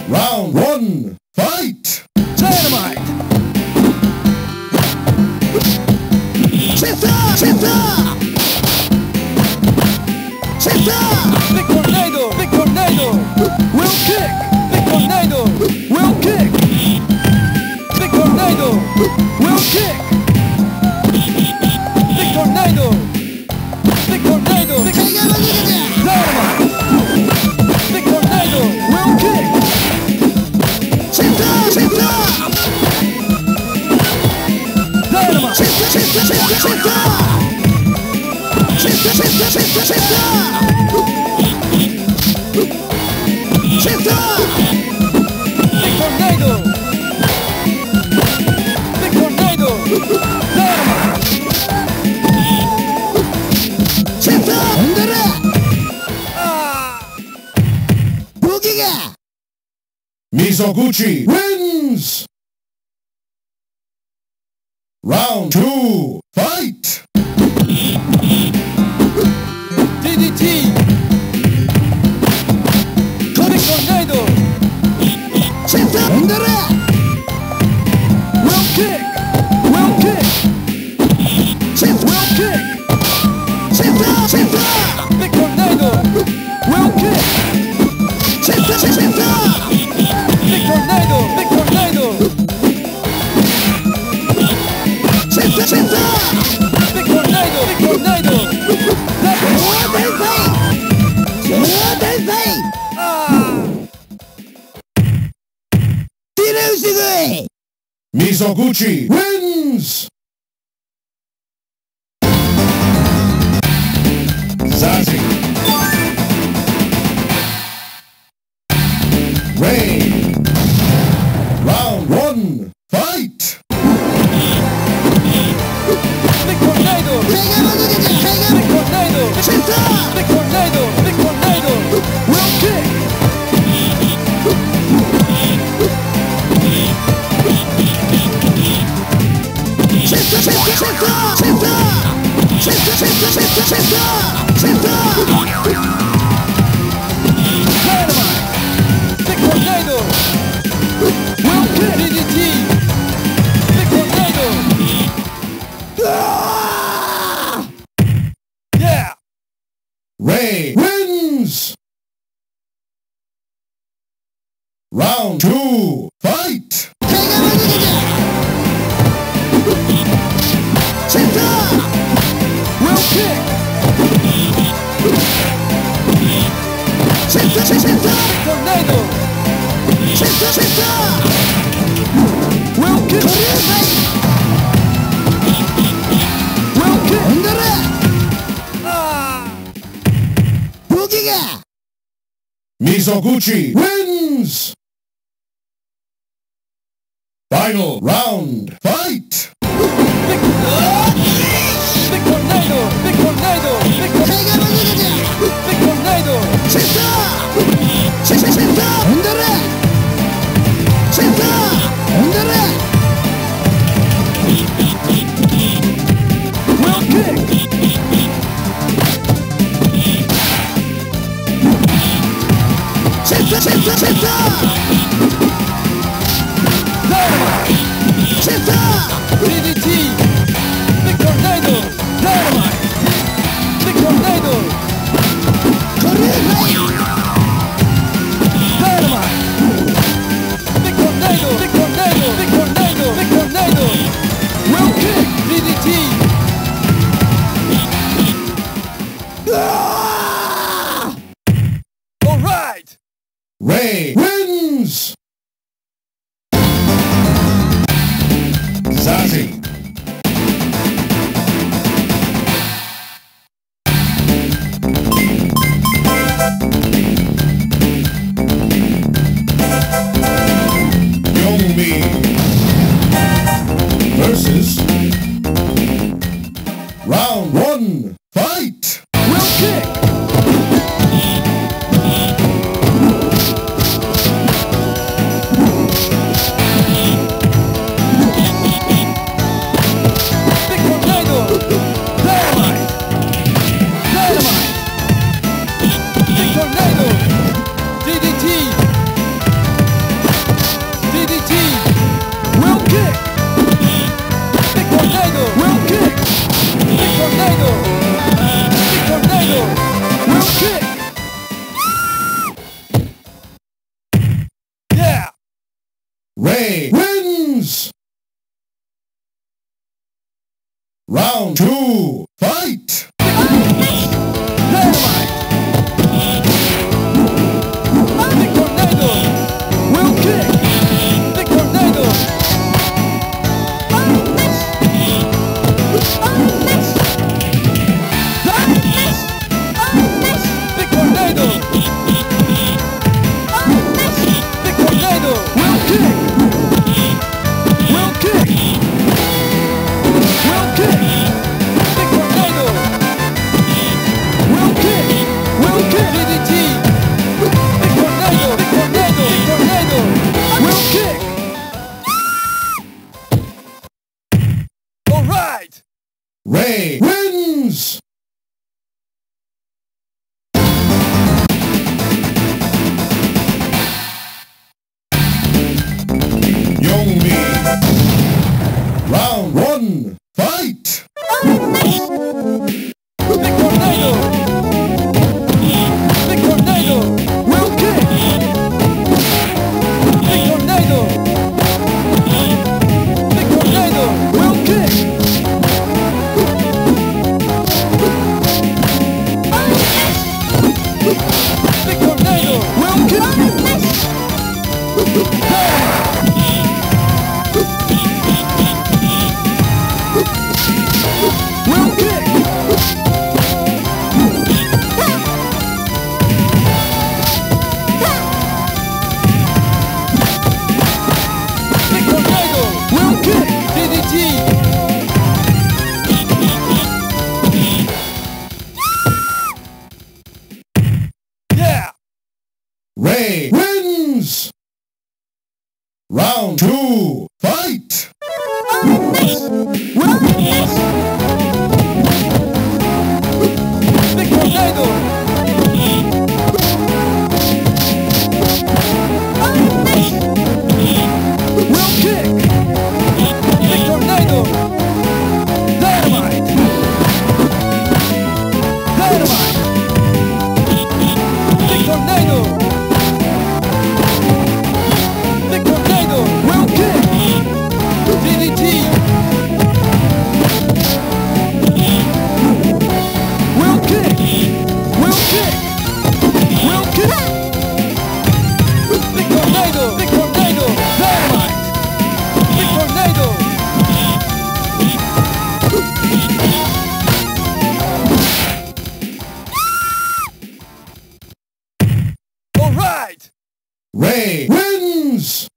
Round 1, fight! Dynamite! Shift up! Shift up! Shift up! Big tornado! Big tornado! Will kick! Big tornado! Will kick! Big tornado! Will kick! Big tornado! Big tornado! Big dynamite! Big tornado! Will kick! Shift up! Shift up! Dynamite! Shift up! Shift up! Shift up! Shift up! Shift up! Shift up! Shift up! Shift up! Big tornado! Big tornado! Dynamite! Shift up! Under it! Boogie! Mizoguchi wins! Round 2, fight! DDT! Big tornado! Shift up! Under it! Will kick! Will kick! Shift Will kick! Shift up! Shift up! Big tornado! Will kick! Shift up! Shift up! Big tornado! Big tornado! Shift up! Shift up! Big tornado! Big tornado! What they say? What they say? Hiroshige! Mizoguchi wins! Zazie! Ray! Round 1, fight! Big tornado! Big tornado! Shift up! Big tornado! Big tornado! Will kick! Shift up! Shift up! Shift up! Shift up! Shift up! Shift up! Shift up! Shift up! Shift up! Dynamite! Big tornado! Will kick! DDT! Big tornado! Yeah! Ray wins! Round 2, fight! Shift up! Will kick! Shift up! Shift up! Big tornado! Shift up! Shift up! Will kick! Will kick! Under it! Boogie! Mizoguchi wins! Final round, fight! Big tornado! Big tornado! Big tornado! Big tornado! Shift up! Shift up! Under it! Shift up! Under it! Will kick! Shift up! Shift up! Shift up! Dynamite! Shift up! DDT! Big tornado! Dynamite! Big tornado! Dynamite! Big tornado! Big tornado! Big tornado! Big tornado! Will kick! DDT! All right! Ray wins! Zazie! Naomi versus Round 1, fight! Will kick! Ray wins! Round 2, fight! Ray wins! Yomi. Round 1, fight! Ray wins! Round 2, fight! Ray wins!